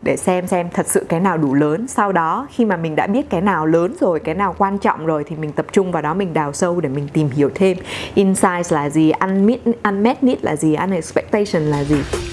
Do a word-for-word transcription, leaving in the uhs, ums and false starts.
để xem xem thật sự cái nào đủ lớn. Sau đó khi mà mình đã biết cái nào lớn rồi, cái nào quan trọng rồi thì mình tập trung vào đó, mình đào sâu để mình tìm hiểu thêm insights là gì, unmet, unmet need là gì, unexpectation là gì.